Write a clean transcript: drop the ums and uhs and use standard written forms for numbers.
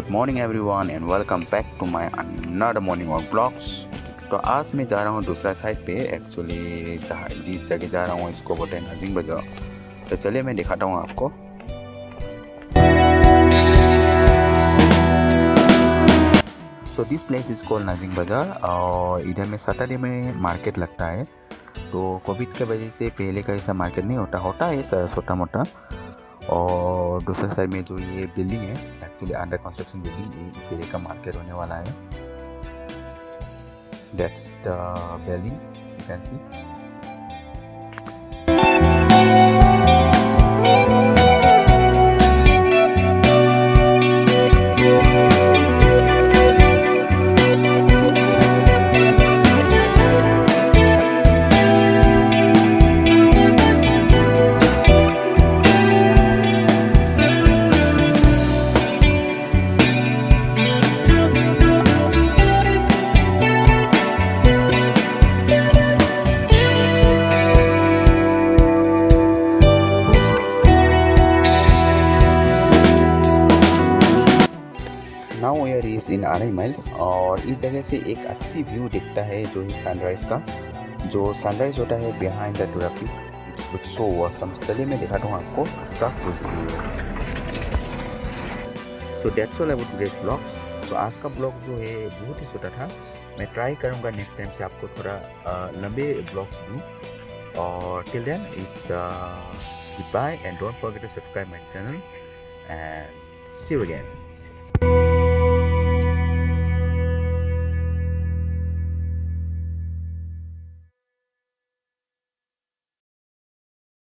Good morning everyone and welcome back to my another morning walk blogs. तो आज मैं जा रहा हूँ दूसरा साइड पे। एक्चुअली जिस जगह जा रहा हूँ इसको बोलते हैं नाजिंग बाजार। तो चलिए मैं दिखाता हूँ आपको। तो दिस प्लेस इज कॉल्ड नाजिंग बाजार और इधर में सैटरडे में मार्केट लगता है। तो कोविड के वजह से पहले का ऐसा मार्केट नहीं होता है छोटा मोटा। और दूसरे साइड में जो ये बिल्डिंग है एक्चुअली अंडर कंस्ट्रक्शन बिल्डिंग, इस एरिया का मार्केट होने वाला है। That's the building you can see. Now where is in R E mile और इस जगह से एक अच्छी व्यू दिखता है जो है सनराइज का। जो सनराइज होता है behind the traffic so awesome. चलिए मैं दिखाता हूँ आपको इसका view. So that's all about today's blog. तो आज का ब्लॉग जो है बहुत ही छोटा था। मैं ट्राई करूँगा नेक्स्ट टाइम से आपको थोड़ा लंबे ब्लॉग दूँ। और till then it's goodbye and don't forget to subscribe my channel and see you again.